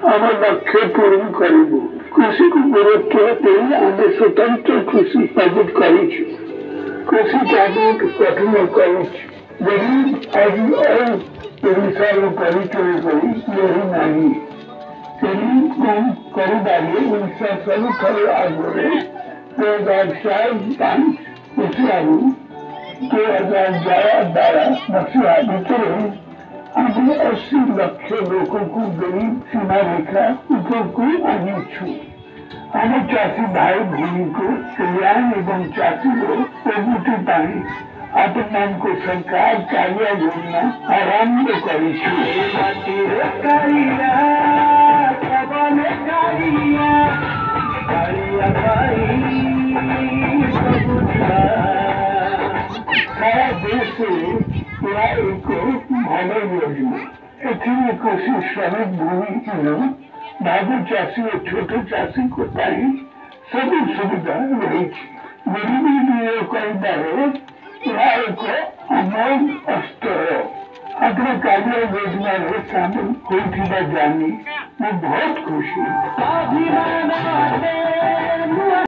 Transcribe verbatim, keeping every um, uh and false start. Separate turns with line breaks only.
आम लक्ष्य पूर्ण करूँ कृषि को गुरुत्व दे आम स्वतंत्र कृषि प्रगत करूँ कृषि कैबिनेट गठन करूँ गरीब आज और ओडिशा परिचय करी यही नहीं तेरी कौन करी ओडिशा सब आगे दो हजार चार पांच मसीहा दो हजार ग्यारह बारह मसीहा भितर आज अस्सी लक्ष लोगों को गरीब सीमा रेखा ऊपर को आनी छू आम चाषी भाई भूमि को कल्याण एवं चाषी लोग प्रगति पाई अपन नाम को सरकार कार्य योजना आरंभ करी सारा देश पूरा एक मॉडल योजना एथी कृषि श्रमिक भूमि बाबू चाषी और छोटे चाषी को पाई सभी सुविधा रही गरीबी भी कई बार एक अमोल अस्त्र अग्र कार्य योजना में शामिल होती जानी मैं बहुत खुश हूँ।